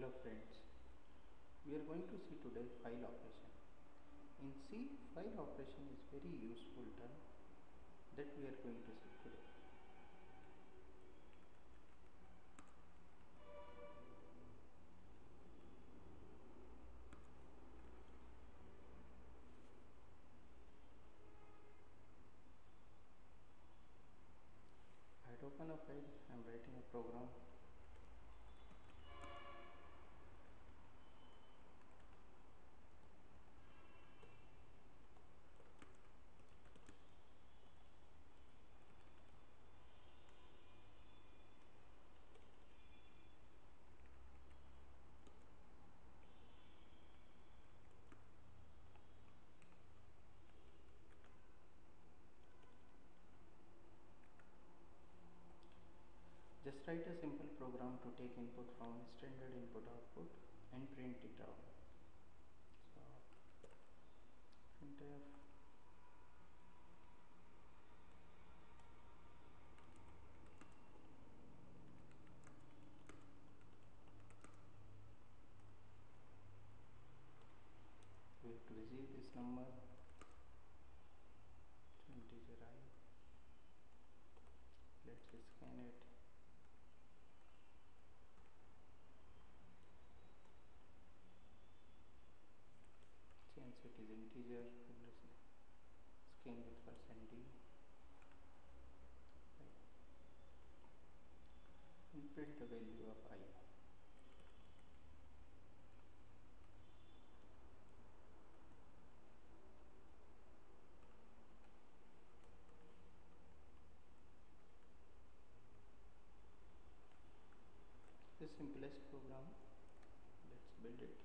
Hello friends, we are going to see today file operation. In C, file operation is very useful term that we are going to see today. I had opened a file, I am writing a program. Just write a simple program to take input from standard input output and print it out. So printf we have to receive this number integer I. Let's scan it. Since it is integer, we'll scan with %d. And print the value of I. The simplest program. Let's build it.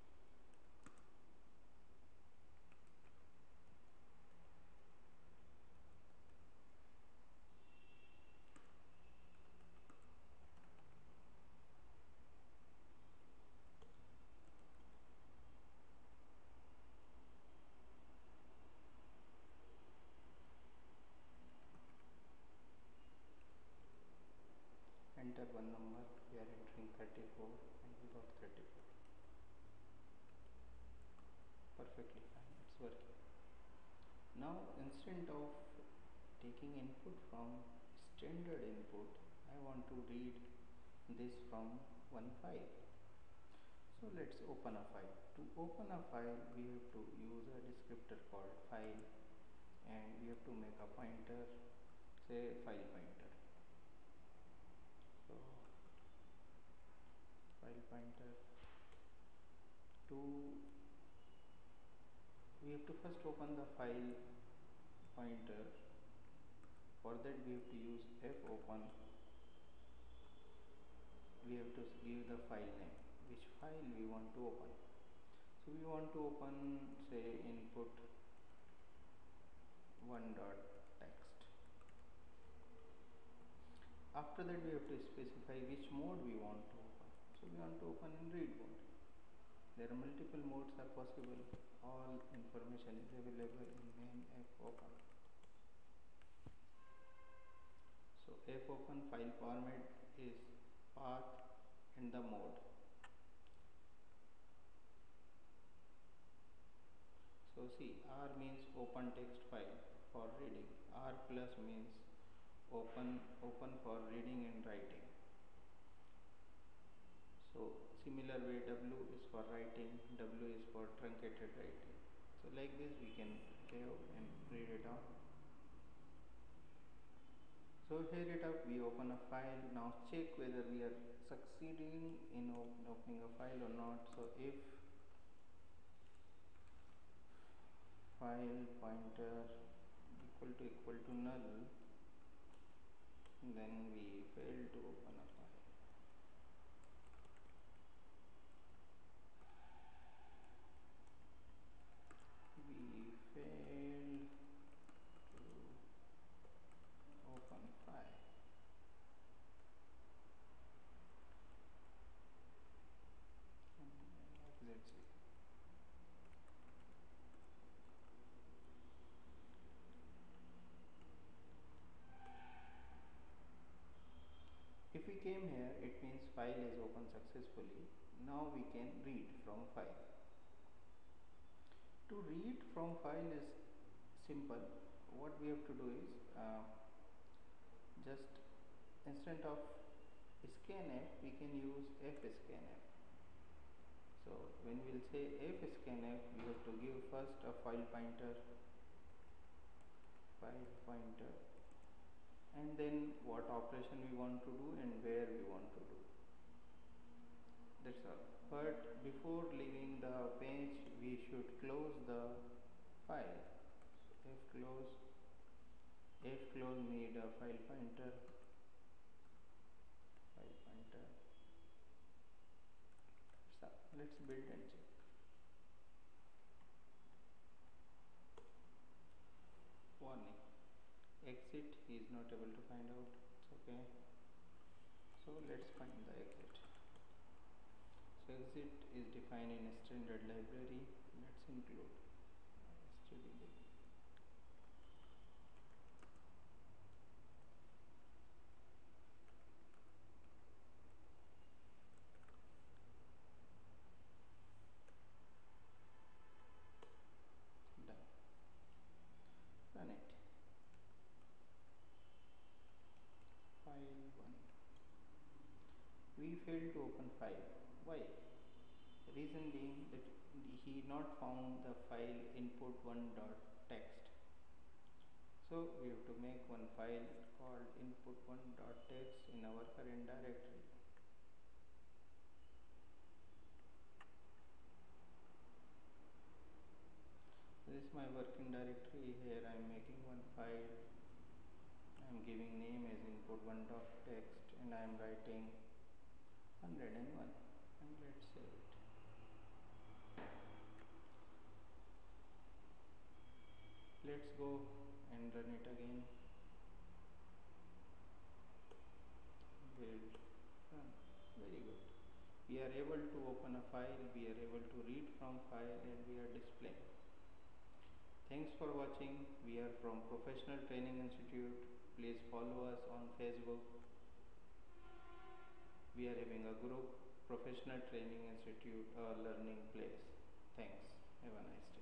Enter one number, we are entering 34 and we got 34. Perfectly fine, it's working. Now instead of taking input from standard input, I want to read this from one file. So let's open a file. To open a file, we have to use a descriptor called file, and we have to make a pointer, say file pointer. So file pointer to, we have to first open the file pointer. For that we have to use fopen. We have to give the file name, which file we want to open. So we want to open, say, input one.txt. After that we have to specify which mode we want to open. So we want to open in read mode. There are multiple modes are possible. All information is available in main fopen. So fopen file format is path and the mode. So see, R means open text file for reading. R plus means open for reading and writing. So similar way, W is for writing, W is for truncated writing. So like this we can have and read it out. So here it up, we open a file. Now check whether we are succeeding in opening a file or not. So if file pointer equal to null, then we fail to open a file. We failed to open file. Let's see. If we came here, it means file is opened successfully. Now we can read from file. To read from file is simple. What we have to do is just instead of scanf we can use fscanf. So when we will say fscanf, we have to give first a file pointer, and then what operation we want to do and where we want to do. That's all. But before leaving the page, we should close the file. So fclose need a file pointer. So let's build and check. Warning: exit, he is not able to find out. It's okay. So let's find the exit. So exit is defined in a standard library. Let's include stdlib. Done. Run it. File 1. We failed to open file. Why? Reason being that he not found the file input1.txt. So we have to make one file called input1.txt in our current directory. This is my working directory. Here I am making one file. I am giving name as input1.txt and I am writing 101 and let's save it. Let's go and run it again. Build, run. Very good. We are able to open a file, we are able to read from file, and we are displaying. Thanks for watching. We are from Professional Training Institute. Please follow us on Facebook. We are having a group, Professional Training Institute, a learning place. Thanks. Have a nice day.